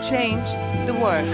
change the world.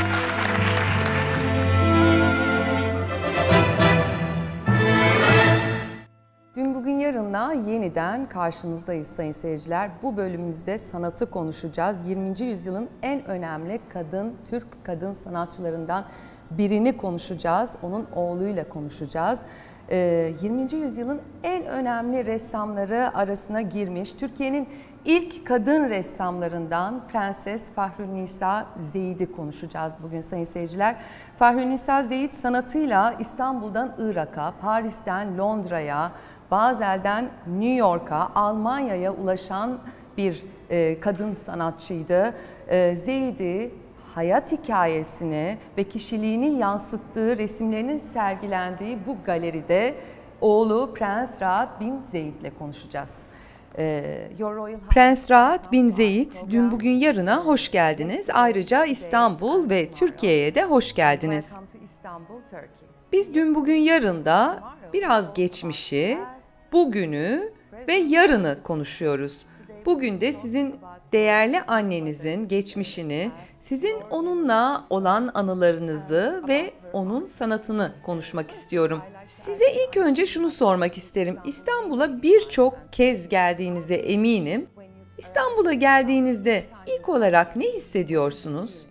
Dün bugün yarınla yeniden karşınızdayız sayın seyirciler. Bu bölümümüzde sanatı konuşacağız. 20. yüzyılın en önemli Türk kadın sanatçılarından birini konuşacağız. Onun oğluyla konuşacağız. 20. yüzyılın en önemli ressamları arasına girmiş Türkiye'nin ilk kadın ressamlarından Prenses Fahrünisa Zeyit'i konuşacağız bugün sayın seyirciler. Fahrünisa Zeyit sanatıyla İstanbul'dan Irak'a, Paris'ten Londra'ya, Bazel'den New York'a, Almanya'ya ulaşan bir kadın sanatçıydı. Zeyit'i hayat hikayesini ve kişiliğini yansıttığı resimlerinin sergilendiği bu galeride oğlu Prens Rahat bin Zeyit'le konuşacağız. Prens Rahat bin Zeyit, dün bugün yarına hoş geldiniz. Ayrıca İstanbul ve Türkiye'ye de hoş geldiniz. Biz dün bugün yarında biraz geçmişi, bugünü ve yarını konuşuyoruz. Bugün de sizin değerli annenizin geçmişini, sizin onunla olan anılarınızı ve onun sanatını konuşmak istiyorum. Size ilk önce şunu sormak isterim. İstanbul'a birçok kez geldiğinize eminim. İstanbul'a geldiğinizde ilk olarak ne hissediyorsunuz?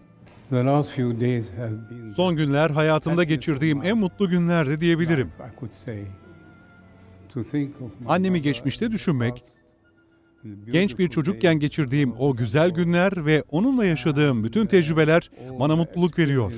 Son günler hayatımda geçirdiğim en mutlu günlerdi diyebilirim. Annemi geçmişte düşünmek, genç bir çocukken geçirdiğim o güzel günler ve onunla yaşadığım bütün tecrübeler bana mutluluk veriyor.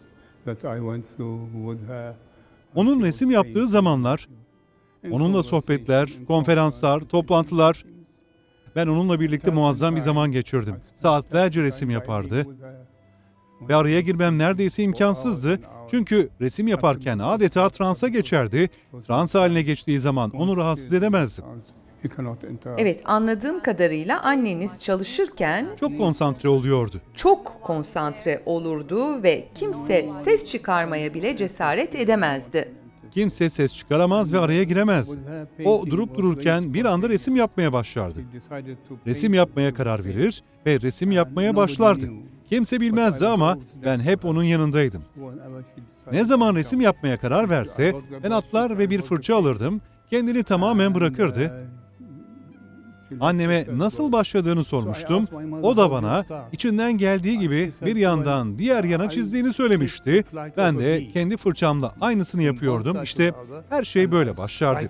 Onun resim yaptığı zamanlar, onunla sohbetler, konferanslar, toplantılar, ben onunla birlikte muazzam bir zaman geçirdim. Saatlerce resim yapardı ve araya girmem neredeyse imkansızdı. Çünkü resim yaparken adeta transa geçerdi. Trans haline geçtiği zaman onu rahatsız edemezdim. Evet, anladığım kadarıyla anneniz çalışırken Çok konsantre oluyordu. çok konsantre olurdu ve kimse ses çıkarmaya bile cesaret edemezdi. Kimse ses çıkaramaz ve araya giremezdi. O durup dururken bir anda resim yapmaya başlardı. Resim yapmaya karar verir ve resim yapmaya başlardı. Kimse bilmezdi ama ben hep onun yanındaydım. Ne zaman resim yapmaya karar verse ben atlar ve bir fırça alırdım, kendini tamamen bırakırdı. Anneme nasıl başladığını sormuştum. O da bana içinden geldiği gibi bir yandan diğer yana çizdiğini söylemişti. Ben de kendi fırçamla aynısını yapıyordum. İşte her şey böyle başlardı.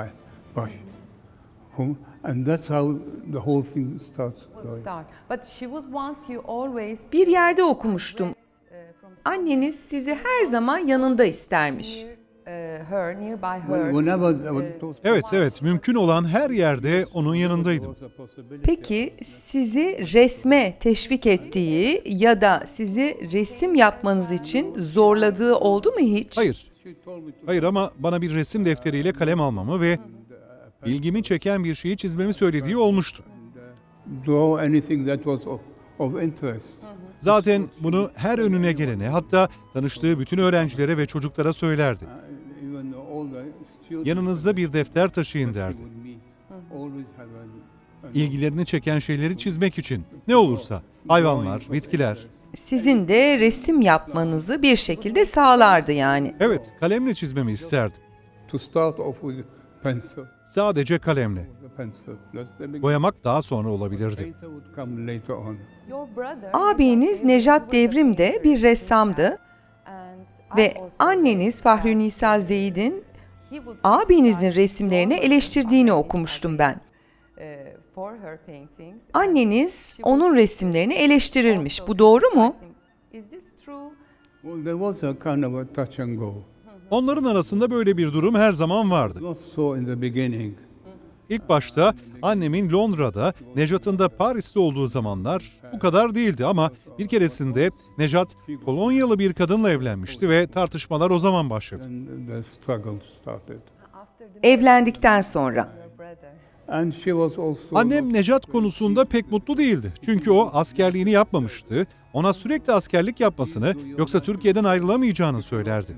Bir yerde okumuştum. Anneniz sizi her zaman yanında istermiş. Evet, mümkün olan her yerde onun yanındaydım. Peki sizi resme teşvik ettiği ya da sizi resim yapmanız için zorladığı oldu mu hiç? Hayır ama bana bir resim defteriyle kalem almamı ve ilgimi çeken bir şeyi çizmemi söylediği olmuştu. Zaten bunu her önüne gelene, hatta tanıştığı bütün öğrencilere ve çocuklara söylerdi. Yanınızda bir defter taşıyın derdi. İlgilerini çeken şeyleri çizmek için. Ne olursa, hayvanlar, bitkiler. Sizin de resim yapmanızı bir şekilde sağlardı yani. Evet, kalemle çizmemi isterdi. Sadece kalemle. Boyamak daha sonra olabilirdi. Abiniz Nejat Devrim de bir ressamdı ve anneniz Fahrünisa Zeyit'in abinizin resimlerini eleştirdiğini okumuştum ben. Anneniz onun resimlerini eleştirirmiş. Bu doğru mu? Onların arasında böyle bir durum her zaman vardı. İlk başta annemin Londra'da, Nejat'ın da Paris'te olduğu zamanlar bu kadar değildi ama bir keresinde Nejat Polonyalı bir kadınla evlenmişti ve tartışmalar o zaman başladı. Evlendikten sonra. Annem Nejat konusunda pek mutlu değildi. Çünkü o askerliğini yapmamıştı. Ona sürekli askerlik yapmasını, yoksa Türkiye'den ayrılamayacağını söylerdi.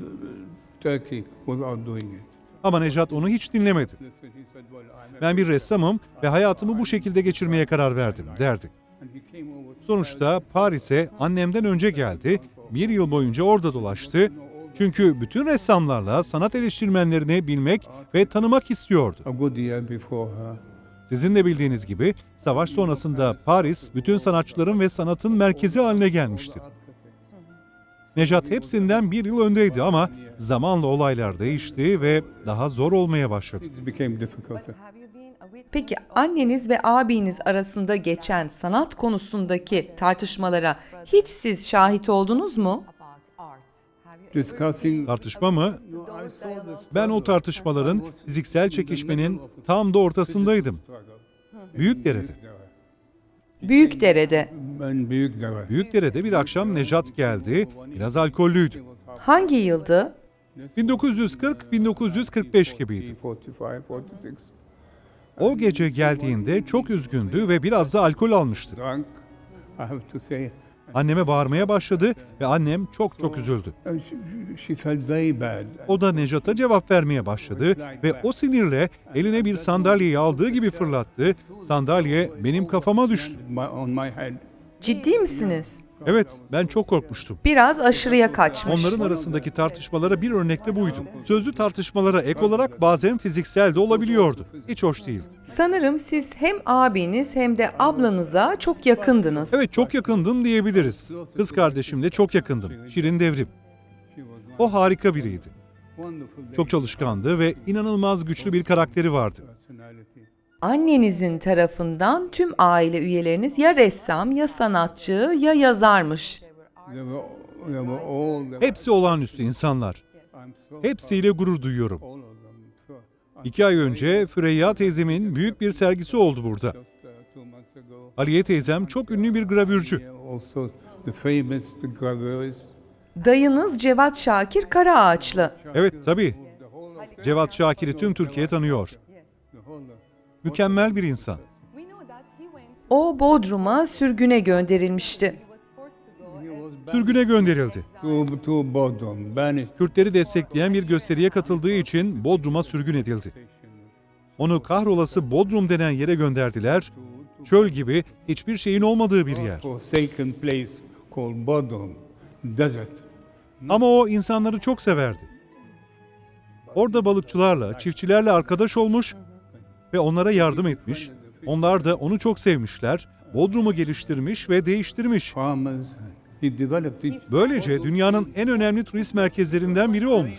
Ama Nejat onu hiç dinlemedi. Ben bir ressamım ve hayatımı bu şekilde geçirmeye karar verdim derdi. Sonuçta Paris'e annemden önce geldi, bir yıl boyunca orada dolaştı. Çünkü bütün ressamlarla sanat eleştirmenlerini bilmek ve tanımak istiyordu. Sizin de bildiğiniz gibi savaş sonrasında Paris bütün sanatçıların ve sanatın merkezi haline gelmişti. Nejat hepsinden bir yıl öndeydi ama zamanla olaylar değişti ve daha zor olmaya başladı. Peki anneniz ve abiniz arasında geçen sanat konusundaki tartışmalara hiç siz şahit oldunuz mu? Tartışma mı? Ben o tartışmaların, fiziksel çekişmenin tam da ortasındaydım. Büyükdere'de. Büyükdere'de. Büyükdere'de bir akşam Nejat geldi, biraz alkollüydü. Hangi yıldı? 1940-1945 gibiydi. O gece geldiğinde çok üzgündü ve biraz da alkol almıştı. Anneme bağırmaya başladı ve annem çok üzüldü. O da Nejat'a cevap vermeye başladı ve o sinirle eline bir sandalyeyi aldığı gibi fırlattı. Sandalye benim kafama düştü. Ciddi misiniz? Evet, ben çok korkmuştum. Biraz aşırıya kaçmış. Onların arasındaki tartışmalara bir örnek de buydu. Sözlü tartışmalara ek olarak bazen fiziksel de olabiliyordu. Hiç hoş değildi. Sanırım siz hem abiniz hem de ablanıza çok yakındınız. Evet, çok yakındım diyebiliriz. Kız kardeşimle çok yakındım. Şirin Devrim. O harika biriydi. Çok çalışkandı ve inanılmaz güçlü bir karakteri vardı. Annenizin tarafından tüm aile üyeleriniz ya ressam, ya sanatçı, ya yazarmış. Hepsi olağanüstü insanlar. Hepsiyle gurur duyuyorum. 2 ay önce Füreyya teyzemin büyük bir sergisi oldu burada. Aliye teyzem çok ünlü bir gravürcü. Dayınız Cevat Şakir Karaağaçlı. Evet, tabii. Cevat Şakir'i tüm Türkiye tanıyor. Mükemmel bir insan. O Bodrum'a sürgüne gönderilmişti. Sürgüne gönderildi. Kürtleri destekleyen bir gösteriye katıldığı için Bodrum'a sürgün edildi. Onu kahrolası Bodrum denen yere gönderdiler. Çöl gibi hiçbir şeyin olmadığı bir yer. Ama o insanları çok severdi. Orada balıkçılarla, çiftçilerle arkadaş olmuş ve onlara yardım etmiş. Onlar da onu çok sevmişler. Bodrum'u geliştirmiş ve değiştirmiş. Böylece dünyanın en önemli turist merkezlerinden biri olmuş.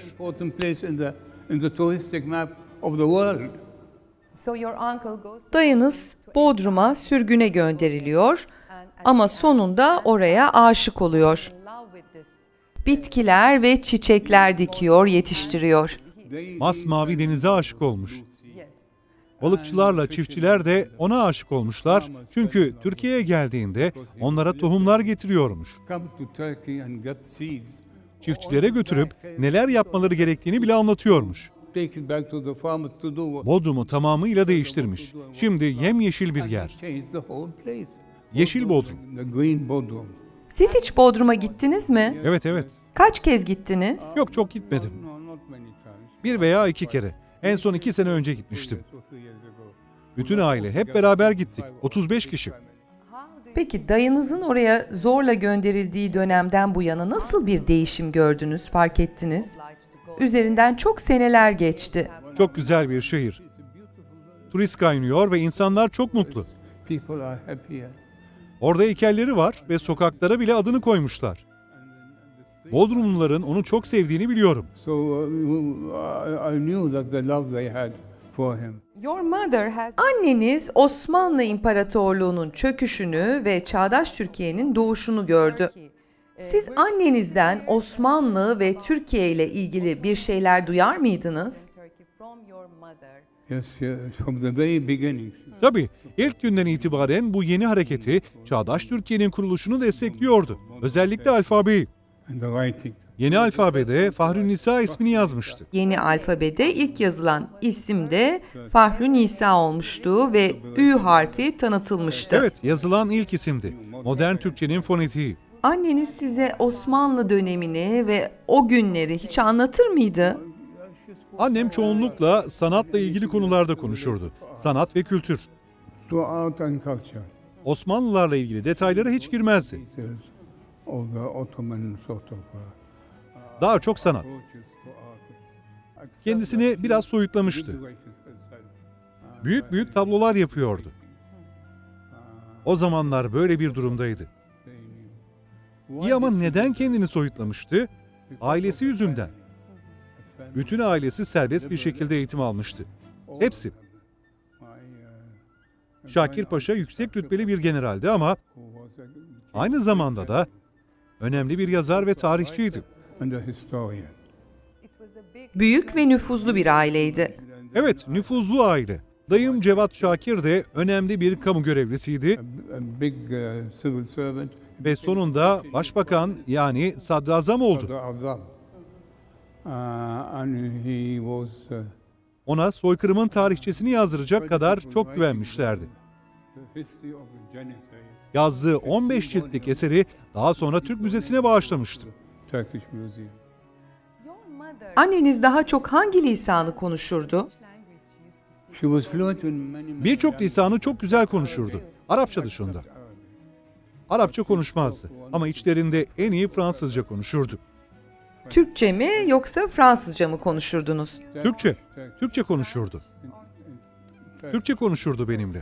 Dayınız Bodrum'a sürgüne gönderiliyor ama sonunda oraya aşık oluyor. Bitkiler ve çiçekler dikiyor, yetiştiriyor. Masmavi denize aşık olmuş. Balıkçılarla çiftçiler de ona aşık olmuşlar. Çünkü Türkiye'ye geldiğinde onlara tohumlar getiriyormuş. Çiftçilere götürüp neler yapmaları gerektiğini bile anlatıyormuş. Bodrum'u tamamıyla değiştirmiş. Şimdi yemyeşil bir yer. Yeşil Bodrum. Siz hiç Bodrum'a gittiniz mi? Evet. Kaç kez gittiniz? Yok, çok gitmedim. 1 veya 2 kere. En son 2 sene önce gitmiştim. Bütün aile hep beraber gittik. 35 kişi. Peki dayınızın oraya zorla gönderildiği dönemden bu yana nasıl bir değişim gördünüz, fark ettiniz? Üzerinden çok seneler geçti. Çok güzel bir şehir. Turist kaynıyor ve insanlar çok mutlu. Orada heykelleri var ve sokaklara bile adını koymuşlar. Bodrumluların onu çok sevdiğini biliyorum. Anneniz Osmanlı İmparatorluğu'nun çöküşünü ve çağdaş Türkiye'nin doğuşunu gördü. Siz annenizden Osmanlı ve Türkiye ile ilgili bir şeyler duyar mıydınız? Tabii, ilk günden itibaren bu yeni hareketi, çağdaş Türkiye'nin kuruluşunu destekliyordu. Özellikle alfabeyi. Yeni alfabede Fahrünnisa ismini yazmıştı. Yeni alfabede ilk yazılan isim de Fahrünnisa olmuştu ve Ü harfi tanıtılmıştı. Evet, yazılan ilk isimdi. Modern Türkçenin fonetiği. Anneniz size Osmanlı dönemini ve o günleri hiç anlatır mıydı? Annem çoğunlukla sanatla ilgili konularda konuşurdu. Sanat ve kültür. Osmanlılarla ilgili detaylara hiç girmezdi. Daha çok sanat. Kendisini biraz soyutlamıştı. Büyük büyük tablolar yapıyordu. O zamanlar böyle bir durumdaydı. İyi ama neden kendini soyutlamıştı? Ailesi yüzünden. Bütün ailesi serbest bir şekilde eğitim almıştı. Hepsi. Şakir Paşa yüksek rütbeli bir generaldi ama aynı zamanda da önemli bir yazar ve tarihçiydi. Büyük ve nüfuzlu bir aileydi. Evet, nüfuzlu aile. Dayım Cevat Şakir de önemli bir kamu görevlisiydi ve sonunda başbakan yani sadrazam oldu. Ona soykırımın tarihçesini yazdıracak kadar çok güvenmişlerdi. Yazdığı 15 ciltlik eseri daha sonra Türk Müzesi'ne bağışlamıştı. Anneniz daha çok hangi lisanı konuşurdu? Birçok lisanı çok güzel konuşurdu. Arapça dışında. Arapça konuşmazdı ama içlerinde en iyi Fransızca konuşurdu. Türkçe mi yoksa Fransızca mı konuşurdunuz? Türkçe. Türkçe konuşurdu. Türkçe konuşurdu benimle.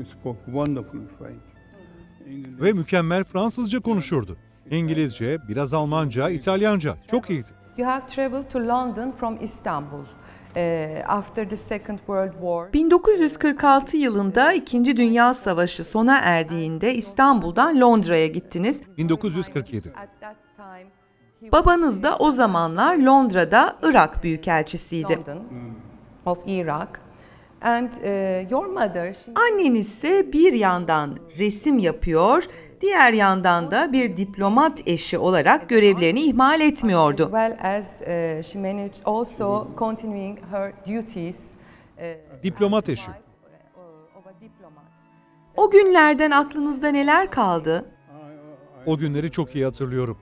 Ve mükemmel Fransızca konuşurdu. İngilizce, biraz Almanca, İtalyanca. Çok iyiydi. You have traveled to London from Istanbul after the Second World War. 1946 yılında 2. Dünya Savaşı sona erdiğinde İstanbul'dan Londra'ya gittiniz. 1947. Babanız da o zamanlar Londra'da Irak Büyükelçisiydi. London of Iraq. And your mother, Anneniz ise bir yandan resim yapıyor, diğer yandan da bir diplomat eşi olarak görevlerini ihmal etmiyordu. as well as she managed also continuing her duties. Diplomat eşi. Of a diplomat. O günlerden aklınızda neler kaldı? O günleri çok iyi hatırlıyorum.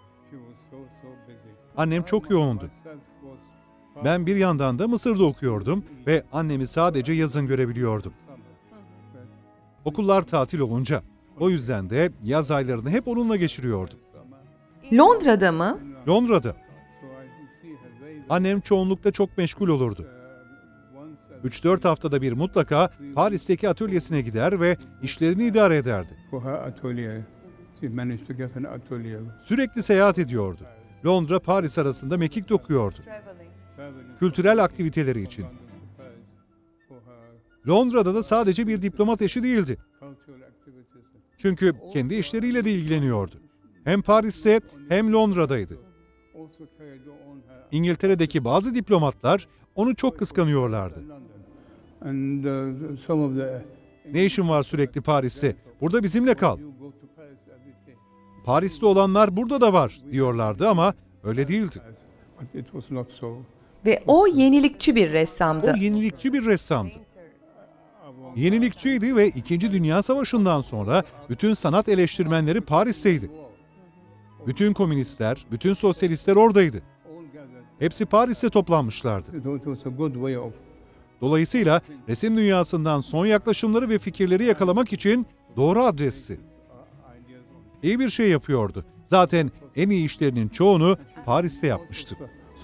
Annem çok yoğundu. Ben bir yandan da Mısır'da okuyordum ve annemi sadece yazın görebiliyordum. Okullar tatil olunca. O yüzden de yaz aylarını hep onunla geçiriyordum. Londra'da mı? Londra'da. Annem çoğunlukla çok meşgul olurdu. 3-4 haftada bir mutlaka Paris'teki atölyesine gider ve işlerini idare ederdi. Sürekli seyahat ediyordu. Londra, Paris arasında mekik dokuyordu. Kültürel aktiviteleri için. Londra'da da sadece bir diplomat eşi değildi. Çünkü kendi işleriyle de ilgileniyordu. Hem Paris'te hem Londra'daydı. İngiltere'deki bazı diplomatlar onu çok kıskanıyorlardı. Ne işin var sürekli Paris'te? Burada bizimle kal. Paris'te olanlar burada da var diyorlardı ama öyle değildi. Ve o yenilikçi bir ressamdı. O yenilikçi bir ressamdı. Yenilikçiydi ve 2. Dünya Savaşı'ndan sonra bütün sanat eleştirmenleri Paris'teydi. Bütün komünistler, bütün sosyalistler oradaydı. Hepsi Paris'te toplanmışlardı. Dolayısıyla resim dünyasından son yaklaşımları ve fikirleri yakalamak için doğru adresti. İyi bir şey yapıyordu. Zaten en iyi işlerinin çoğunu Paris'te yapmıştı.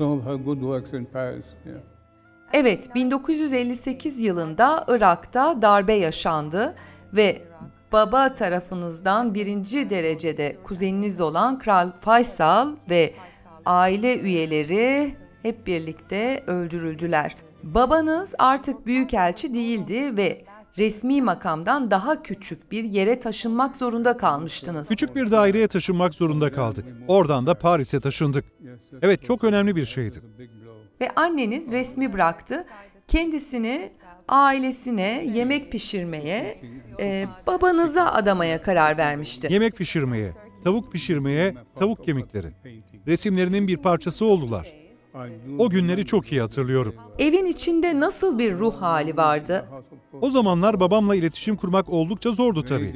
Evet, 1958 yılında Irak'ta darbe yaşandı ve baba tarafınızdan 1. derecede kuzeniniz olan Kral Faysal ve aile üyeleri hep birlikte öldürüldüler. Babanız artık büyükelçi değildi ve resmi makamdan daha küçük bir yere taşınmak zorunda kalmıştınız. Küçük bir daireye taşınmak zorunda kaldık. Oradan da Paris'e taşındık. Evet, çok önemli bir şeydi. Ve anneniz resmi bıraktı. Kendisini ailesine yemek pişirmeye, babanıza adamaya karar vermişti. Yemek pişirmeye, tavuk pişirmeye, tavuk kemikleri. Resimlerinin bir parçası oldular. O günleri çok iyi hatırlıyorum. Evin içinde nasıl bir ruh hali vardı? O zamanlar babamla iletişim kurmak oldukça zordu tabii.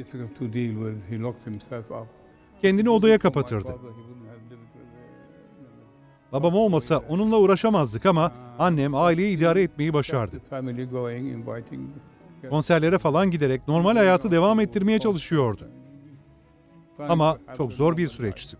Kendini odaya kapatırdı. Babam olmasa onunla uğraşamazdık ama annem aileyi idare etmeyi başardı. Konserlere falan giderek normal hayatı devam ettirmeye çalışıyordu. Ama çok zor bir süreçti.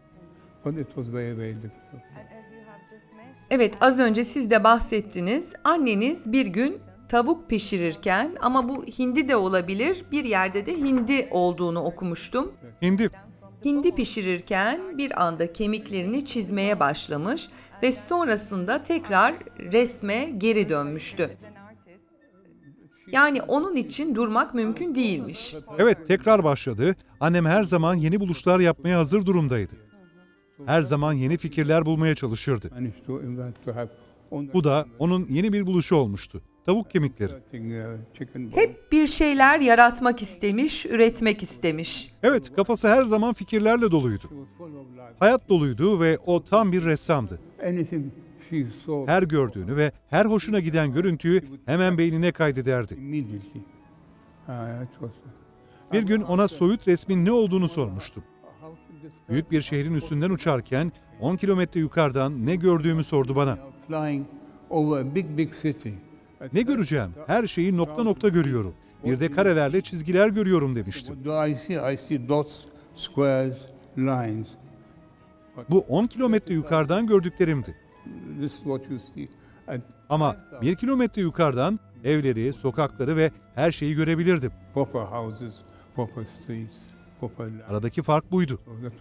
Evet, az önce siz de bahsettiniz. Anneniz bir gün tavuk pişirirken, ama bu hindi de olabilir, bir yerde de hindi olduğunu okumuştum. Hindi pişirirken bir anda kemiklerini çizmeye başlamış ve sonrasında tekrar resme geri dönmüştü. Yani onun için durmak mümkün değilmiş. Evet, tekrar başladı. Annem her zaman yeni buluşlar yapmaya hazır durumdaydı. Her zaman yeni fikirler bulmaya çalışırdı. Bu da onun yeni bir buluşu olmuştu. Tavuk kemikleri. Hep bir şeyler yaratmak istemiş, üretmek istemiş. Evet, kafası her zaman fikirlerle doluydu. Hayat doluydu ve o tam bir ressamdı. Her gördüğünü ve her hoşuna giden görüntüyü hemen beynine kaydederdi. Bir gün ona soyut resmin ne olduğunu sormuştum. Büyük bir şehrin üstünden uçarken 10 kilometre yukarıdan ne gördüğümü sordu bana. Ne göreceğim? Her şeyi nokta nokta görüyorum. Bir de karelerle çizgiler görüyorum demiştim. Bu 10 kilometre yukarıdan gördüklerimdi. Ama 1 kilometre yukarıdan evleri, sokakları ve her şeyi görebilirdim. Aradaki fark buydu.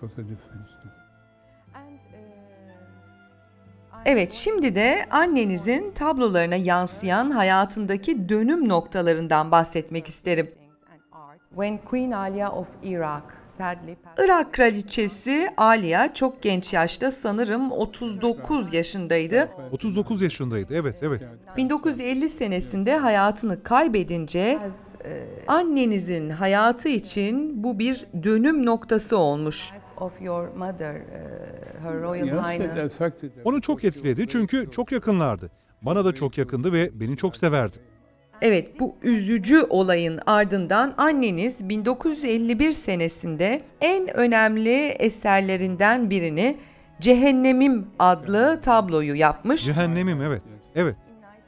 Evet, şimdi de annenizin tablolarına yansıyan hayatındaki dönüm noktalarından bahsetmek isterim. When Queen Alia of Iraq sadly Irak kraliçesi Alia çok genç yaşta, sanırım 39 yaşındaydı. 39 yaşındaydı, evet. 1950 senesinde hayatını kaybedince annenizin hayatı için bu bir dönüm noktası olmuş. of your mother, Her Royal Highness. Onu çok etkiledi çünkü çok yakınlardı. Bana da çok yakındı ve beni çok severdi. Evet, bu üzücü olayın ardından anneniz 1951 senesinde en önemli eserlerinden birini, Cehennemim adlı tabloyu yapmış. Cehennemim, evet.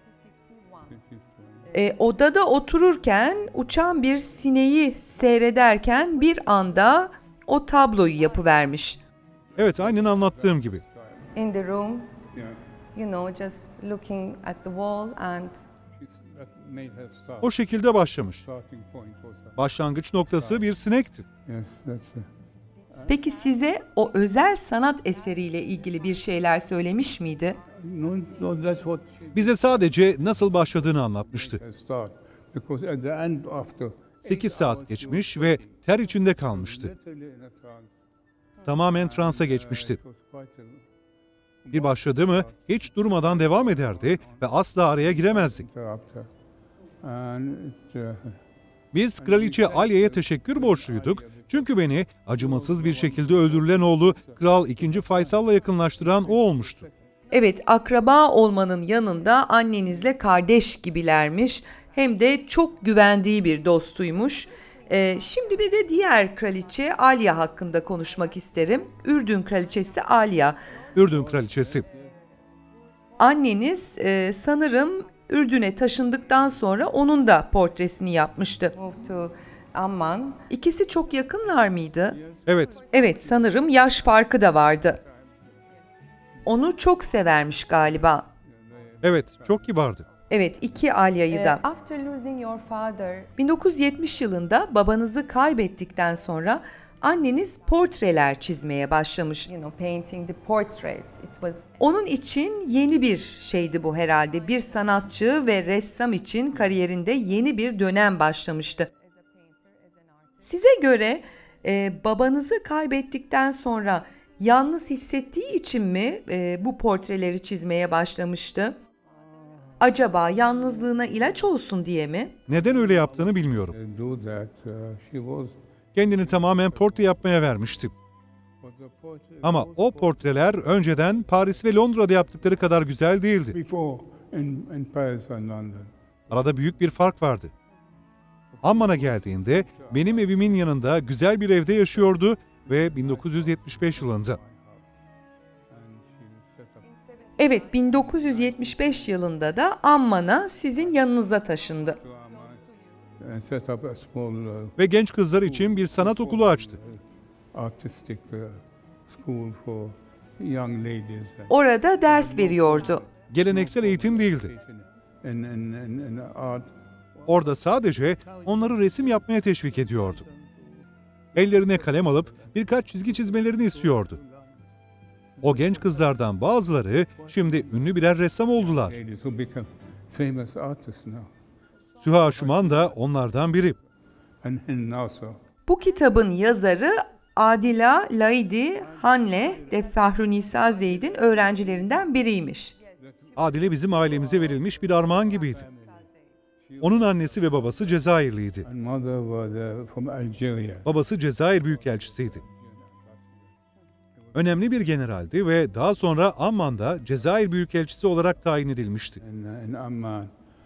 Odada otururken uçan bir sineği seyrederken bir anda o tabloyu yapıvermiş. Evet, aynen anlattığım gibi. In the room, just looking at the wall and O şekilde başlamış. Başlangıç noktası bir sinekti. Peki size o özel sanat eseriyle ilgili bir şeyler söylemiş miydi? Bize sadece nasıl başladığını anlatmıştı. 8 saat geçmiş ve ter içinde kalmıştı. Tamamen transa geçmişti. Bir başladı mı hiç durmadan devam ederdi ve asla araya giremezdik. Biz Kraliçe Aliye'ye teşekkür borçluyduk çünkü beni acımasız bir şekilde öldürülen oğlu Kral II. Faysal'la yakınlaştıran o olmuştu. Evet, akraba olmanın yanında annenizle kardeş gibilermiş. Hem de çok güvendiği bir dostuymuş. Şimdi bir de diğer kraliçe Alia hakkında konuşmak isterim. Ürdün kraliçesi Alia. Ürdün kraliçesi. Anneniz sanırım Ürdün'e taşındıktan sonra onun da portresini yapmıştı. moved to Amman. İkisi çok yakınlar mıydı? Evet. Evet, sanırım yaş farkı da vardı. Onu çok severmiş galiba. Evet, çok kibardı. Evet, iki Alia'yı da. After losing your father, 1970 yılında babanızı kaybettikten sonra anneniz portreler çizmeye başlamış. painting the portraits. It was Onun için yeni bir şeydi bu herhalde. Bir sanatçı ve ressam için kariyerinde yeni bir dönem başlamıştı. Size göre babanızı kaybettikten sonra yalnız hissettiği için mi bu portreleri çizmeye başlamıştı? Acaba yalnızlığına ilaç olsun diye mi? Neden öyle yaptığını bilmiyorum. Kendini tamamen portre yapmaya vermişti. Ama o portreler önceden Paris ve Londra'da yaptıkları kadar güzel değildi. Arada büyük bir fark vardı. Amman'a geldiğinde benim evimin yanında güzel bir evde yaşıyordu ve 1975 yılında. Evet, 1975 yılında da Amman'a sizin yanınızda taşındı. and set up a small ve genç kızlar için bir sanat okulu açtı. artistic school for young ladies. Orada ders veriyordu. Geleneksel eğitim değildi. And art. Orada sadece onları resim yapmaya teşvik ediyordu. Ellerine kalem alıp birkaç çizgi çizmelerini istiyordu. O genç kızlardan bazıları şimdi ünlü birer ressam oldular. Ladies who become famous artists now. Süha Şuman da onlardan biri. And also. Bu kitabın yazarı Adila Laidi Hanle de Fahrunisa Zeyd'in öğrencilerinden biriymiş. Adile bizim ailemize verilmiş bir armağan gibiydi. Onun annesi ve babası Cezayirliydi. And mother was from Algeria. Babası Cezayir Büyükelçisiydi. Önemli bir generaldi ve daha sonra Amman'da Cezayir Büyükelçisi olarak tayin edilmişti. In Amman.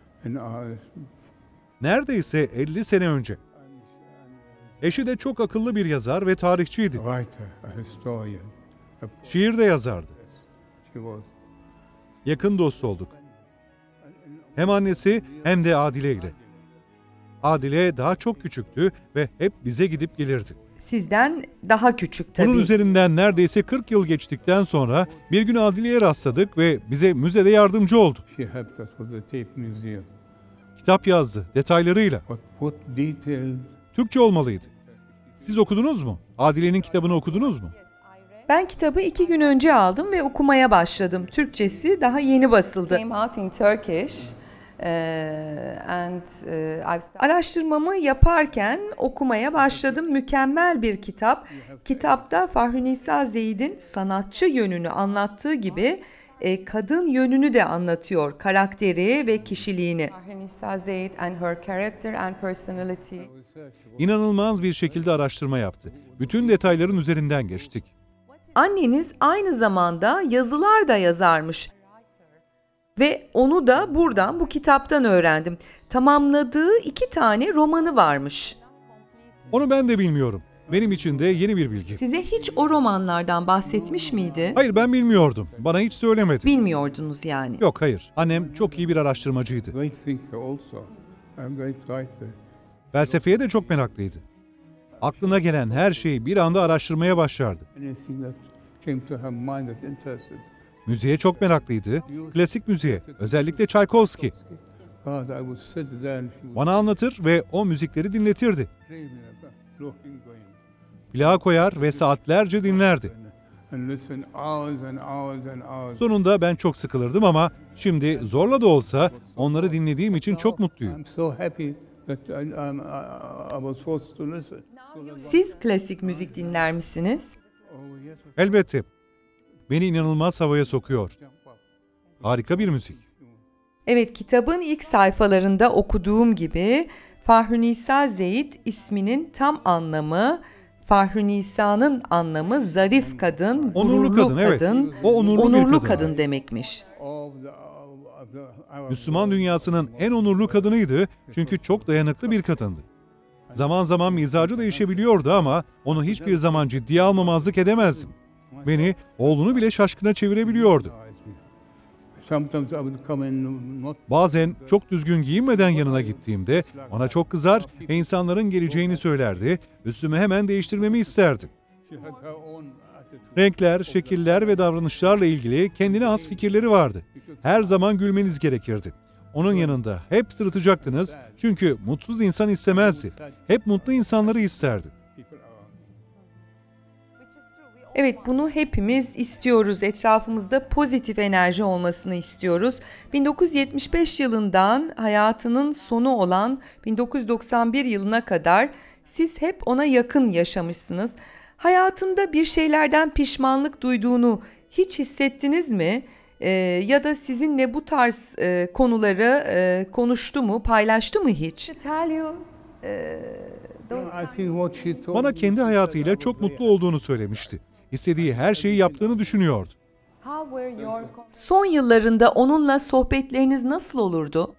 Neredeyse 50 sene önce. Eşi de çok akıllı bir yazar ve tarihçiydi. Writer, a historian. Şiir de yazardı. She was. Yakın dost olduk. Hem annesi hem de Adile ile. Adile daha çok küçüktü ve hep bize gidip gelirdi. Sizden daha küçük tabii. Bunun üzerinden neredeyse 40 yıl geçtikten sonra bir gün Adile'ye rastladık ve bize müzede yardımcı oldu. She helped us with the Tate Museum. Kitap yazdı, detaylarıyla. But put detailed. Türkçe olmalıydı. Siz okudunuz mu? Adile'nin kitabını okudunuz mu? Ben kitabı 2 gün önce aldım ve okumaya başladım. Türkçesi daha yeni basıldı. Came out in Turkish. Araştırmamı yaparken okumaya başladım. Mükemmel bir kitap. Kitapta Fahrunisa Zeyd'in sanatçı yönünü anlattığı gibi kadın yönünü de anlatıyor. Karakteri ve kişiliğini. Fahrunisa Zeyd and her character and personality. İnanılmaz bir şekilde araştırma yaptı. Bütün detayların üzerinden geçtik. Anneniz aynı zamanda yazılar da yazarmış. Ve onu da buradan, bu kitaptan öğrendim. Tamamladığı 2 tane romanı varmış. Onu ben de bilmiyorum. Benim için de yeni bir bilgi. Size hiç o romanlardan bahsetmiş miydi? Hayır, ben bilmiyordum. Bana hiç söylemedi. Bilmiyordunuz yani. Yok, hayır. Annem çok iyi bir araştırmacıydı. Great thinker also. A great writer. Felsefeye de çok meraklıydı. Aklına gelen her şeyi bir anda araştırmaya başlardı. Anything that came to her mind that interested. Müziğe çok meraklıydı. Klasik müziğe, özellikle Tchaikovsky. God, I would sit there and she would Bana anlatır ve o müzikleri dinletirdi. play me like looking going. Plağa koyar ve saatlerce dinlerdi. And listen hours and hours and hours. Sonunda ben çok sıkılırdım ama şimdi zorla da olsa onları dinlediğim için çok mutluyum. I'm so happy that I was forced to listen. Siz klasik müzik dinler misiniz? Oh yes. Elbette. Beni inanılmaz havaya sokuyor. Harika bir müzik. Evet, kitabın ilk sayfalarında okuduğum gibi Fahrunisa Zeyd isminin tam anlamı, Fahrunisa'nın anlamı zarif kadın, Onurlu gururlu kadın, evet. kadın, O onurlu bir kadın. kadın demekmiş. Müslüman dünyasının en onurlu kadınıydı çünkü çok dayanıklı bir kadındı. Zaman zaman mizacı değişebiliyordu ama onu hiçbir zaman ciddiye almamazlık edemezdim. Beni, oğlunu bile şaşkına çevirebiliyordu. Sometimes I would come in not Bazen çok düzgün giyinmeden yanına gittiğimde bana çok kızar ve insanların geleceğini söylerdi, üstümü hemen değiştirmemi isterdi. she had her own attitude. Renkler, şekiller ve davranışlarla ilgili kendine has fikirleri vardı. Her zaman gülmeniz gerekirdi. Onun yanında hep sırıtacaktınız çünkü mutsuz insan istemezdi. Hep mutlu insanları isterdi. People around me. Evet, bunu hepimiz istiyoruz. Etrafımızda pozitif enerji olmasını istiyoruz. 1975 yılından hayatının sonu olan 1991 yılına kadar siz hep ona yakın yaşamışsınız. Hayatında bir şeylerden pişmanlık duyduğunu hiç hissettiniz mi? Ya da sizinle bu tarz konuları konuştu mu, paylaştı mı hiç? To tell you, I think what she told Bana me, kendi she hayatıyla said I çok was mutlu olduğunu söylemişti. İstediği her şeyi yaptığını düşünüyordu. how were your Son yıllarında onunla sohbetleriniz nasıl olurdu?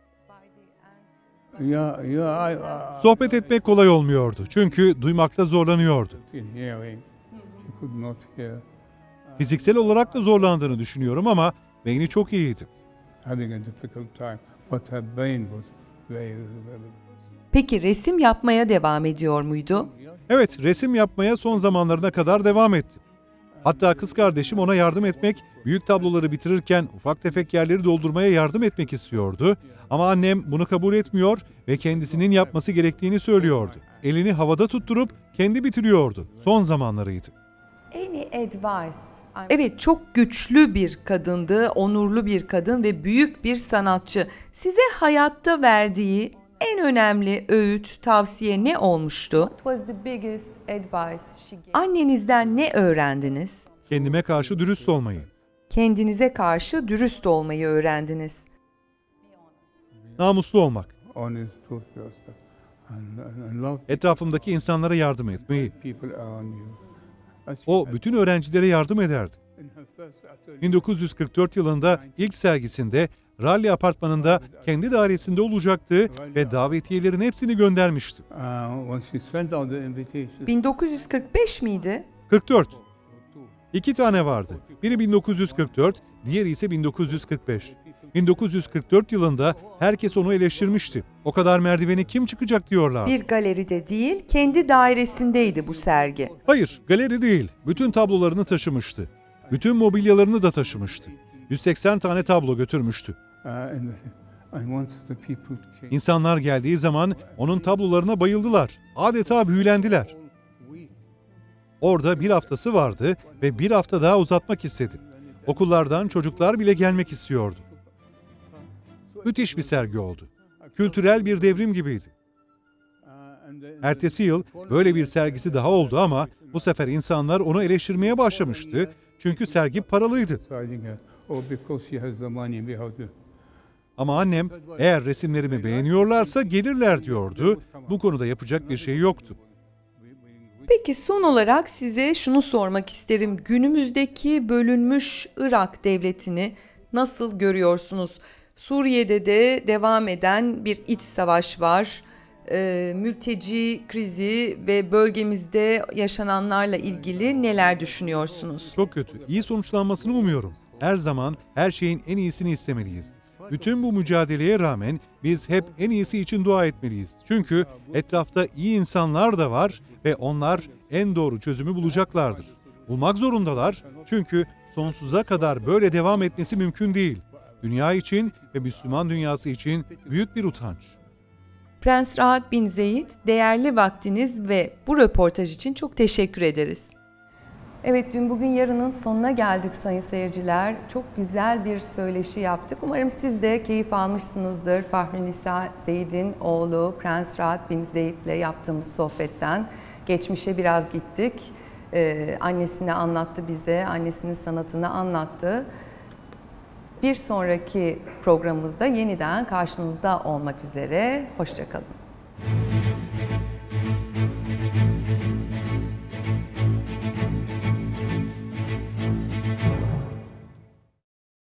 Yeah, Sohbet etmek kolay olmuyordu çünkü duymakta zorlanıyordu. in hearing. She could not hear. Fiziksel olarak da zorlandığını düşünüyorum ama beyni çok iyiydi. Having a difficult time, but her brain was very. Peki resim yapmaya devam ediyor muydu? Evet, resim yapmaya son zamanlarına kadar devam etti. Hatta kız kardeşim ona yardım etmek, büyük tabloları bitirirken ufak tefek yerleri doldurmaya yardım etmek istiyordu. Ama annem bunu kabul etmiyor ve kendisinin yapması gerektiğini söylüyordu. Elini havada tutturup kendi bitiriyordu. Son zamanlarıydı. Evet, çok güçlü bir kadındı, onurlu bir kadın ve büyük bir sanatçı. Size hayatta verdiği en önemli öğüt, tavsiye ne olmuştu? Annenizden ne öğrendiniz? Kendime karşı dürüst olmayı. Kendinize karşı dürüst olmayı öğrendiniz. Namuslu olmak. honest to yourself, and love Etrafımdaki insanlara yardım etmeyi. people around you. O bütün öğrencilere yardım ederdi. In her first atelier, 1944 yılında ilk sergisinde Raleigh apartmanında kendi dairesinde olacaktı ve davetiyelerin hepsini göndermişti. when she sent out the invitation, 1945 miydi? 44. İki tane vardı. Biri 1944, diğeri ise 1945. 1944 yılında herkes onu eleştirmişti. O kadar merdiveni kim çıkacak diyorlar. Bir galeride değil, kendi dairesindeydi bu sergi. Hayır, galeri değil. Bütün tablolarını taşımıştı. Bütün mobilyalarını da taşımıştı. 180 tane tablo götürmüştü. and once the people came, İnsanlar geldiği zaman onun tablolarına bayıldılar. Adeta büyülendiler. Orada bir haftası vardı ve bir hafta daha uzatmak istedi. Okullardan çocuklar bile gelmek istiyordu. Müthiş bir sergi oldu. Kültürel bir devrim gibiydi. Ertesi yıl böyle bir sergisi daha oldu ama bu sefer insanlar onu eleştirmeye başlamıştı. Çünkü sergi paralıydı. deciding, because she has the money, we have to. Ama annem eğer resimlerimi beğeniyorlarsa gelirler diyordu. Bu konuda yapacak bir şey yoktu. Peki son olarak size şunu sormak isterim. Günümüzdeki bölünmüş Irak devletini nasıl görüyorsunuz? Suriye'de de devam eden bir iç savaş var. Mülteci krizi ve bölgemizde yaşananlarla ilgili neler düşünüyorsunuz? Çok kötü. İyi sonuçlanmasını umuyorum. Her zaman her şeyin en iyisini istemeliyiz. Bütün bu mücadeleye rağmen biz hep en iyisi için dua etmeliyiz. Çünkü etrafta iyi insanlar da var ve onlar en doğru çözümü bulacaklardır. Bulmak zorundalar çünkü sonsuza kadar böyle devam etmesi mümkün değil. Dünya için ve Müslüman dünyası için büyük bir utanç. Prens Rahat bin Zeyed, değerli vaktiniz ve bu röportaj için çok teşekkür ederiz. Evet, dün bugün yarının sonuna geldik sayın seyirciler. Çok güzel bir söyleşi yaptık. Umarım siz de keyif almışsınızdır. Fahrinisa Zeyed'in oğlu Prens Rahat bin Zeyed ile yaptığımız sohbetten. Geçmişe biraz gittik. Annesini anlattı bize, annesinin sanatını anlattı. Bir sonraki programımızda yeniden karşınızda olmak üzere. Hoşça kalın.